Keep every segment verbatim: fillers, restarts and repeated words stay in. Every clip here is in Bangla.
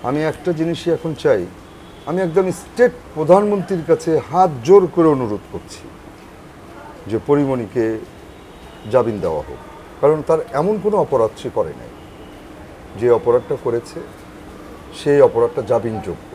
আমি একটা জিনিসই এখন চাই, আমি একদম স্টেট প্রধানমন্ত্রীর কাছে হাত জোর করে অনুরোধ করছি যে পরিমণিকে জামিন দেওয়া হোক। কারণ তার এমন কোনো অপরাধ সে করে নাই, যে অপরাধটা করেছে সেই অপরাধটা জামিনযোগ্য।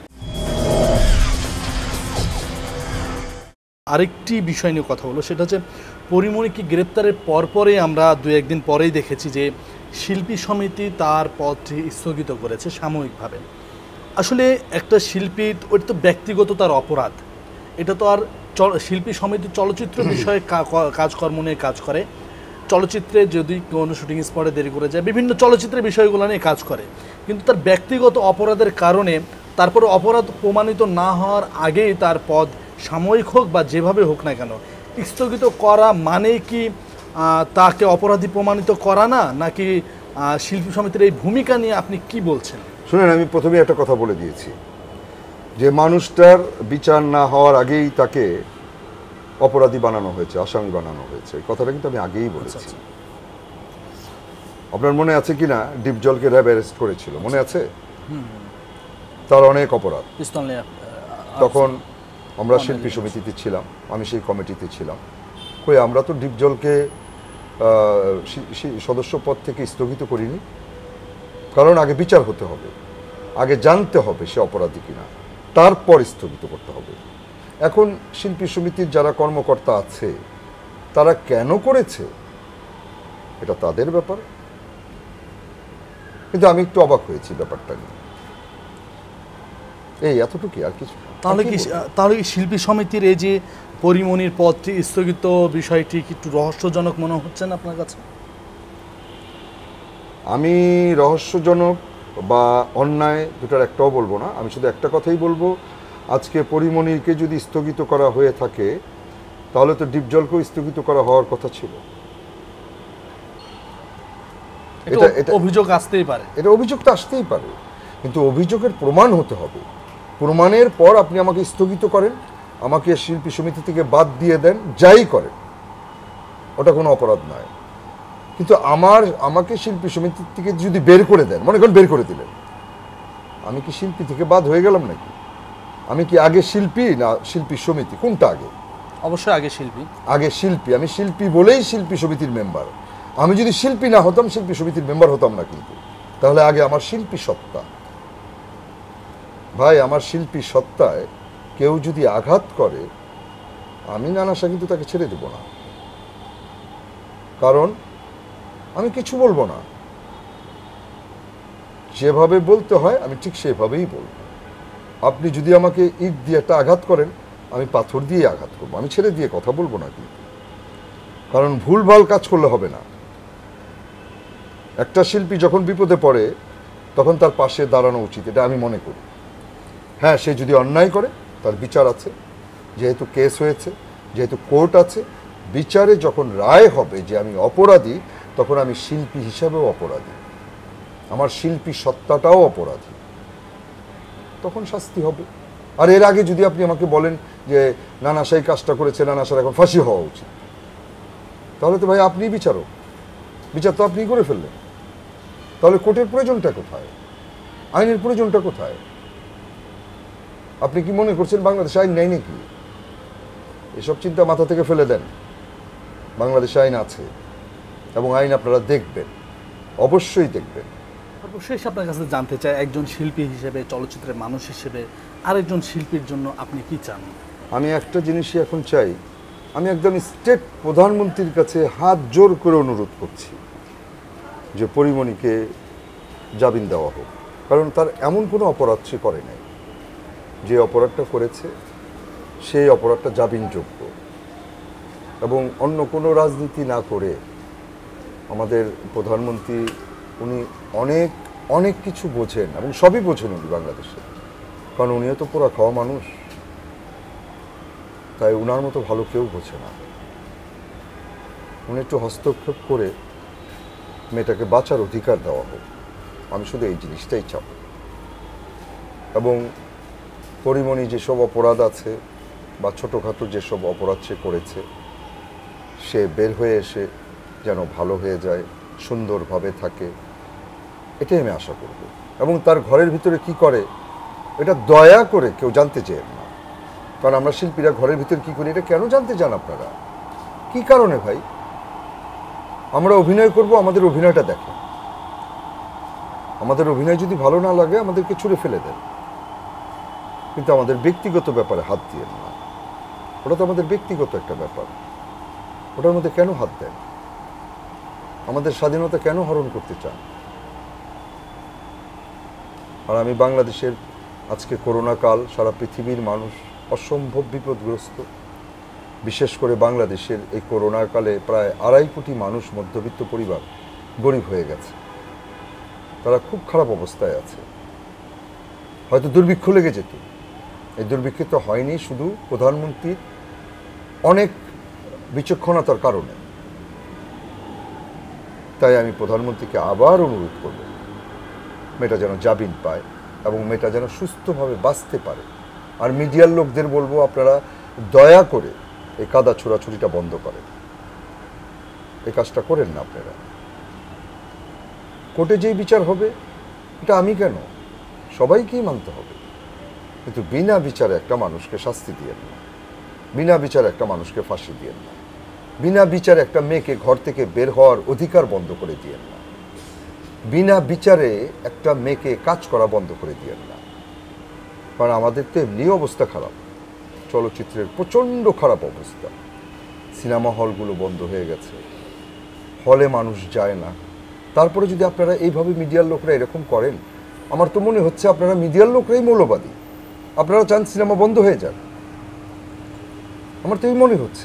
আরেকটি বিষয় নিয়ে কথা হলো, সেটা হচ্ছে পরিমণিকে গ্রেপ্তারের পরপরই আমরা দু একদিন পরেই দেখেছি যে শিল্পী সমিতি তার পদটি স্থগিত করেছে সাময়িকভাবে। আসলে একটা শিল্পী, ওটা তো ব্যক্তিগত তার অপরাধ, এটা তো আর শিল্পী সমিতি চলচ্চিত্র বিষয়ে কাজকর্ম নিয়ে কাজ করে, চলচ্চিত্রে যদি কোনো শুটিং স্পটে দেরি করে যায়, বিভিন্ন চলচ্চিত্রের বিষয়গুলো নিয়ে কাজ করে, কিন্তু তার ব্যক্তিগত অপরাধের কারণে তারপরে অপরাধ প্রমাণিত না হওয়ার আগেই তার পদ সাময়িক হোক বা যেভাবে হোক না কেন স্থগিত করা মানে কি তাকে অপরাধী প্রমাণিত করা না, নাকি শিল্পী সমিতির এই ভূমিকা নিয়ে আপনি কি বলছেন? শুনেন, আমি প্রথমে একটা কথা বলে দিয়েছি যে মানুষটার বিচার না হওয়ার আগেই তাকে অপরাধী বানানো হয়েছে, আসামি বানানো হয়েছে। এই কথাটা কিন্তু আমি আগেই বলেছি। আপনার মনে আছে কি না, ডিপজলকে র্যাব অ্যারেস্ট করেছিল, মনে আছে? তার অনেক অপরাধ। তখন আমরা শিল্পী সমিতিতে ছিলাম, আমি সেই কমিটিতে ছিলাম। কই আমরা তো ডিপজলকে সদস্য পদ থেকে স্থগিত করিনি, কারণ আগে বিচার হতে হবে, আগে জানতে হবে সে অপরাধী কিনা, তারপর স্থগিত করতে হবে। এখন শিল্পী সমিতির যারা কর্মকর্তা আছে তারা কেন করেছে এটা তাদের ব্যাপার, কিন্তু আমি একটু অবাক হয়েছি ব্যাপারটা নিয়ে। এই এতটুকু, আর কিছু। তাহলে কি তাহলে কি শিল্পী সমিতির এই যে পরিমণির পদটি স্থগিত বিষয়টি কি একটু রহস্যজনক মনে হচ্ছে না আপনার কাছে? আমি রহস্যজনক বা অন্যায় দুটার একটাও বলবো না। আমি শুধু একটা কথাই বলবো, আজকে পরিমণিকে যদি স্থগিত করা হয়ে থাকে তাহলে তো ডিপজলকেও স্থগিত করা হওয়ার কথা ছিল। এটা অভিযোগ আসতেই পারে, এটা অভিযোগ তো আসতেই পারে, কিন্তু অভিযোগের প্রমাণ হতে হবে। প্রমাণের পর আপনি আমাকে স্থগিত করেন, আমাকে শিল্পী সমিতি থেকে বাদ দিয়ে দেন, যাই করেন, ওটা কোনো অপরাধ নয়। কিন্তু আমার আমাকে শিল্পী সমিতি থেকে যদি বের করে দেন, মনে করেন বের করে দিলেন, আমি কি শিল্পী থেকে বাদ হয়ে গেলাম নাকি? আমি কি আগে শিল্পী না শিল্পী সমিতি, কোনটা আগে? অবশ্যই আগে শিল্পী। আগে শিল্পী। আমি শিল্পী বলেই শিল্পী সমিতির মেম্বার। আমি যদি শিল্পী না হতাম শিল্পী সমিতির মেম্বার হতাম না। কিন্তু তাহলে আগে আমার শিল্পী সত্তা, ভাই, আমার শিল্পী সত্তায় কেউ যদি আঘাত করে, আমি নানাশা কিন্তু তাকে ছেড়ে দেব না, কারণ আমি কিছু বলবো না। যেভাবে বলতে হয় আমি ঠিক সেভাবেই বলবো। আপনি যদি আমাকে ইট দিয়ে একটা আঘাত করেন, আমি পাথর দিয়ে আঘাত করবো, আমি ছেড়ে দিয়ে কথা বলবো না। কিন্তু কারণ ভুলভাল কাজ করলে হবে না। একটা শিল্পী যখন বিপদে পড়ে তখন তার পাশে দাঁড়ানো উচিত, এটা আমি মনে করি। হ্যাঁ, সে যদি অন্যায় করে তার বিচার আছে, যেহেতু কেস হয়েছে, যেহেতু কোর্ট আছে, বিচারে যখন রায় হবে যে আমি অপরাধী, তখন আমি শিল্পী হিসাবেও অপরাধী, আমার শিল্পী সত্তাটাও অপরাধী, তখন শাস্তি হবে। আর এর আগে যদি আপনি আমাকে বলেন যে নানাশা এই কাজটা করেছে, নানাশার এখন ফাঁসি হওয়া উচিত, তাহলে তো ভাই আপনিই বিচারক, বিচার তো আপনিই করে ফেললেন। তাহলে কোর্টের প্রয়োজনটা কোথায়, আইনের প্রয়োজনটা কোথায়? আপনি কি মনে করছেন বাংলাদেশে আইন নেই নাকি? এসব চিন্তা মাথা থেকে ফেলে দেন। বাংলাদেশে আইন আছে এবং আইন আপনারা দেখবেন, অবশ্যই দেখবেন। শেষ আপনার কাছে জানতে চাই, একজন শিল্পী হিসেবে, চলচ্চিত্রের মানুষ হিসেবে আরেকজন শিল্পীর জন্য আপনি কি চান? আমি একটা জিনিসই এখন চাই, আমি একদম স্টেট প্রধানমন্ত্রীর কাছে হাত জোর করে অনুরোধ করছি যে পরিমণিকে জামিন দেওয়া হোক। কারণ তার এমন কোনো অপরাধ সে করে নাই, যে অপরাধটা করেছে সেই অপরাধটা জামিনযোগ্য। এবং অন্য কোনো রাজনীতি না করে আমাদের প্রধানমন্ত্রী, উনি অনেক অনেক কিছু বোঝেন এবং সবই বোঝেন উনি বাংলাদেশে, কারণ উনিও তো পুরা খাওয়া মানুষ, তাই উনার মতো ভালো কেউ বোঝে না। উনি একটু হস্তক্ষেপ করে মেয়েটাকে বাঁচার অধিকার দেওয়া হোক, আমি শুধু এই জিনিসটাই চাপ। এবং পরিমণি যেসব অপরাধ আছে বা ছোটোখাটো যেসব অপরাধ সে করেছে, সে বের হয়ে এসে যেন ভালো হয়ে যায়, সুন্দরভাবে থাকে, এটাই আমি আশা করব। এবং তার ঘরের ভিতরে কি করে এটা দয়া করে কেউ জানতে চেয়ে না। কারণ আমরা শিল্পীরা ঘরের ভিতরে কি করি এটা কেন জানতে চান আপনারা? কি কারণে ভাই? আমরা অভিনয় করব, আমাদের অভিনয়টা দেখেন। আমাদের অভিনয় যদি ভালো না লাগে আমাদেরকে ছুঁড়ে ফেলে দেন, কিন্তু আমাদের ব্যক্তিগত ব্যাপারে হাত দিয়ে না। ওটা তো আমাদের ব্যক্তিগত একটা ব্যাপার, ওটার মধ্যে কেন হাত দেন? আমাদের স্বাধীনতা কেন হরণ করতে চান? আর আমি বাংলাদেশের আজকে করোনা কাল, সারা পৃথিবীর মানুষ অসম্ভব বিপদগ্রস্ত। বিশেষ করে বাংলাদেশের এই করোনা কালে প্রায় আড়াই কোটি মানুষ মধ্যবিত্ত পরিবার গরিব হয়ে গেছে। তারা খুব খারাপ অবস্থায় আছে। হয়তো দুর্ভিক্ষ লেগে যেত। এই দুর্ভিক্ষ তো হয়নি শুধু প্রধানমন্ত্রীর অনেক বিচক্ষণতার কারণে। তাই আমি প্রধানমন্ত্রীকে আবার অনুরোধ করব, মেয়েটা যেন জামিন পায় এবং মেয়েটা যেন সুস্থভাবে বাঁচতে পারে। আর মিডিয়ার লোকদের বলবো, আপনারা দয়া করে এই কাদা ছোড়াছুড়িটা বন্ধ করেন। এই কাজটা করেন না আপনারা। কোর্টে যেই বিচার হবে এটা আমি কেন, সবাইকেই মানতে হবে, কিন্তু বিনা বিচারে একটা মানুষকে শাস্তি দিয়েন না, বিনা বিচারে একটা মানুষকে ফাঁসি দিয়েন না, বিনা বিচারে একটা মেয়েকে ঘর থেকে বের হওয়ার অধিকার বন্ধ করে দিয়েন না, বিনা বিচারে একটা মেয়েকে কাজ করা বন্ধ করে দিয়েন না। কারণ আমাদের তো এমনি অবস্থা খারাপ, চলচ্চিত্রের প্রচণ্ড খারাপ অবস্থা। সিনেমা হলগুলো বন্ধ হয়ে গেছে, হলে মানুষ যায় না। তারপরে যদি আপনারা এইভাবে মিডিয়ার লোকরা এরকম করেন, আমার তো মনে হচ্ছে আপনারা মিডিয়ার লোকরাই মৌলবাদী। আপনারা চান সিনেমা বন্ধ হয়ে যাক, আমার তো এই মনে হচ্ছে।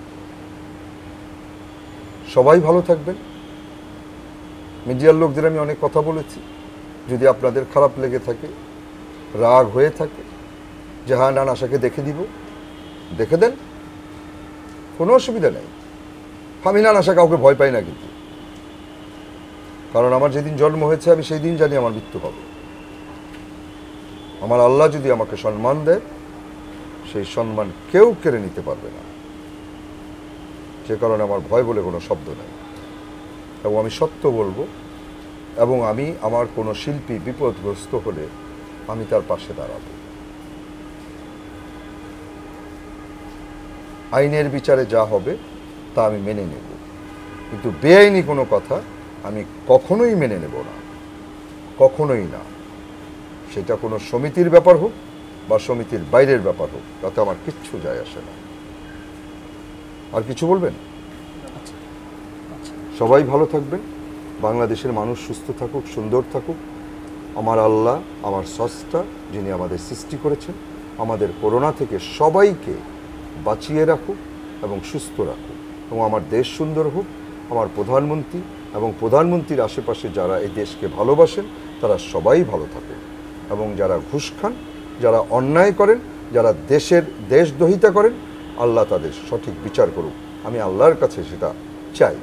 সবাই ভালো থাকবেন। মিডিয়ার লোকদের আমি অনেক কথা বলেছি, যদি আপনাদের খারাপ লেগে থাকে, রাগ হয়ে থাকে যে হ্যাঁ নানাশাকে দেখে দিব, দেখে দেন, কোনো অসুবিধা নেই। আমি নানাশা কাউকে ভয় পাই না, কিন্তু কারণ আমার যেদিন জন্ম হয়েছে আমি সেই দিন জানি আমার মৃত্যু হবে। আমার আল্লাহ যদি আমাকে সম্মান দেয়, সেই সম্মান কেউ কেড়ে নিতে পারবে না। যে কারণে আমার ভয় বলে কোনো শব্দ নেই, এবং আমি সত্য বলবো। এবং আমি আমার কোনো শিল্পী বিপদগ্রস্ত হলে আমি তার পাশে দাঁড়াবো। আইনের বিচারে যা হবে তা আমি মেনে নেব, কিন্তু বেআইনি কোনো কথা আমি কখনোই মেনে নেব না, কখনোই না। সেটা কোনো সমিতির ব্যাপার হোক বা সমিতির বাইরের ব্যাপার হোক, তাতে আমার কিচ্ছু যায় আসে না। আর কিছু বলবেন? সবাই ভালো থাকবেন, বাংলাদেশের মানুষ সুস্থ থাকুক, সুন্দর থাকুক। আমার আল্লাহ, আমার স্রষ্টা যিনি আমাদের সৃষ্টি করেছেন, আমাদের করোনা থেকে সবাইকে বাঁচিয়ে রাখুক এবং সুস্থ রাখুক, এবং আমার দেশ সুন্দর হোক। আমার প্রধানমন্ত্রী এবং প্রধানমন্ত্রীর আশেপাশে যারা এই দেশকে ভালোবাসেন তারা সবাই ভালো থাকুক, এবং যারা ঘুষ খান, যারা অন্যায় করেন, যারা দেশের দেশদ্রোহিতা করেন, আল্লাহ তাদের সঠিক বিচার করুক। আমি আল্লাহর কাছে সেটা চাই,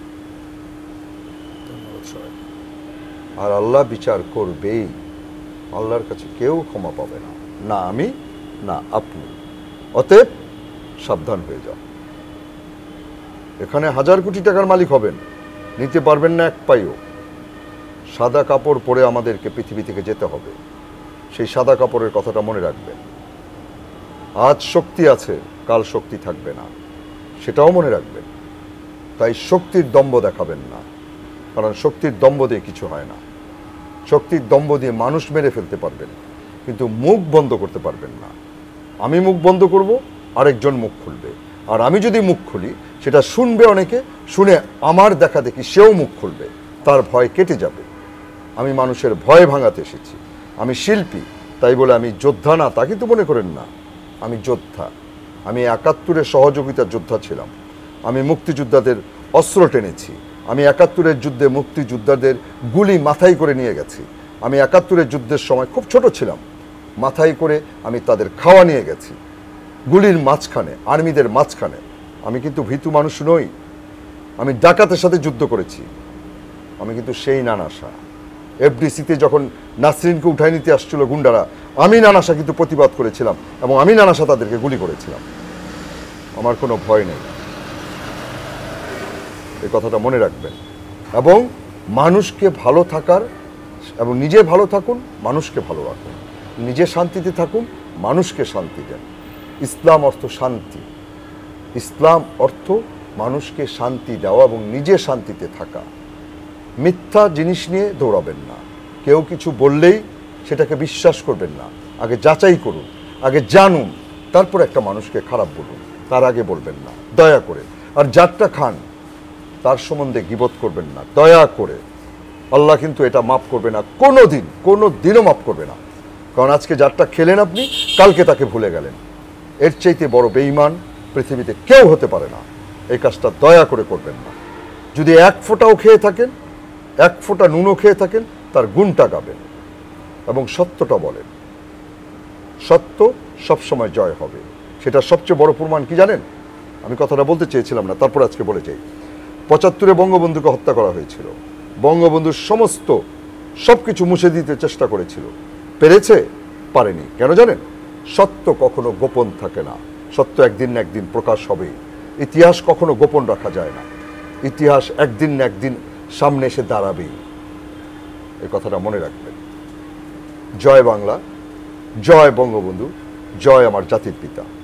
আর আল্লাহ বিচার করবেই। আল্লাহর কাছে কেউ ক্ষমা পাবে না, না আমি না আপনি। অতএব সাবধান হয়ে যাও। এখানে হাজার কোটি টাকার মালিক হবেন, নিতে পারবেন না এক পাইও। সাদা কাপড় পরে আমাদেরকে পৃথিবী থেকে যেতে হবে। সেই সাদা কাপড়ের কথাটা মনে রাখবেন। আজ শক্তি আছে, কাল শক্তি থাকবে না, সেটাও মনে রাখবেন। তাই শক্তির দম্ভ দেখাবেন না, কারণ শক্তির দম্ভ দিয়ে কিছু হয় না। শক্তির দম্ভ দিয়ে মানুষ মেরে ফেলতে পারবেন, কিন্তু মুখ বন্ধ করতে পারবেন না। আমি মুখ বন্ধ করব, আরেকজন মুখ খুলবে, আর আমি যদি মুখ খুলি সেটা শুনবে অনেকে, শুনে আমার দেখা দেখি সেও মুখ খুলবে, তার ভয় কেটে যাবে। আমি মানুষের ভয় ভাঙাতে এসেছি। আমি শিল্পী, তাই বলে আমি যোদ্ধা না তা কিন্তু মনে করেন না। আমি যোদ্ধা। আমি একাত্তরের সহযোগিতার যোদ্ধা ছিলাম। আমি মুক্তিযোদ্ধাদের অস্ত্র টেনেছি। আমি একাত্তরের যুদ্ধে মুক্তিযোদ্ধাদের গুলি মাথায় করে নিয়ে গেছি। আমি একাত্তরের যুদ্ধের সময় খুব ছোট ছিলাম, মাথায় করে আমি তাদের খাওয়া নিয়ে গেছি গুলির মাঝখানে, আর্মিদের মাঝখানে। আমি কিন্তু ভীতু মানুষ নই। আমি ডাকাতের সাথে যুদ্ধ করেছি। আমি কিন্তু সেই নানাশা। এফডিসিতে যখন নাসরিনকে উঠাই নিতে আসছিল গুন্ডারা, আমি নানাশা কিন্তু প্রতিবাদ করেছিলাম, এবং আমি নানাশা তাদেরকে গুলি করেছিলাম। আমার কোনো ভয় নেই, এই কথাটা মনে রাখবেন। এবং মানুষকে ভালো থাকার এবং নিজে ভালো থাকুন, মানুষকে ভালো রাখুন, নিজে শান্তিতে থাকুন, মানুষকে শান্তি দেন। ইসলাম অর্থ শান্তি, ইসলাম অর্থ মানুষকে শান্তি দেওয়া এবং নিজে শান্তিতে থাকা। মিথ্যা জিনিস নিয়ে দৌড়াবেন না, কেউ কিছু বললেই সেটাকে বিশ্বাস করবেন না, আগে যাচাই করুন, আগে জানুন, তারপর একটা মানুষকে খারাপ বলুন, তার আগে বলবেন না, দয়া করে। আর যারটা খান তার সম্বন্ধে গীবত করবেন না, দয়া করে। আল্লাহ কিন্তু এটা মাফ করবে না, কোনো দিন, কোনো দিনও মাফ করবে না। কারণ আজকে যারটা খেলেন আপনি, কালকে তাকে ভুলে গেলেন। এর চাইতে বড় বেঈমান পৃথিবীতে কেউ হতে পারে না। এই কাজটা দয়া করে করবেন না। যদি এক ফোঁটাও খেয়ে থাকেন, এক ফোঁটা নুনও খেয়ে থাকেন, তার গুণটা গাবেন এবং সত্যটা বলেন। সত্য সবসময় জয় হবে। সেটা সবচেয়ে বড় প্রমাণ কি জানেন? আমি কথাটা বলতে চেয়েছিলাম না, তারপর আজকে বলে চাই। পঁচাত্তরে বঙ্গবন্ধুকে হত্যা করা হয়েছিল, বঙ্গবন্ধুর সমস্ত সব কিছু মুছে দিতে চেষ্টা করেছিল, পেরেছে? পারেনি। কেন জানেন? সত্য কখনো গোপন থাকে না, সত্য একদিন না একদিন প্রকাশ হবে। ইতিহাস কখনো গোপন রাখা যায় না, ইতিহাস একদিন না একদিন সামনে এসে দাঁড়াবেই। এই কথাটা মনে রাখবেন। জয় বাংলা, জয় বঙ্গবন্ধু, জয় আমার জাতির পিতা।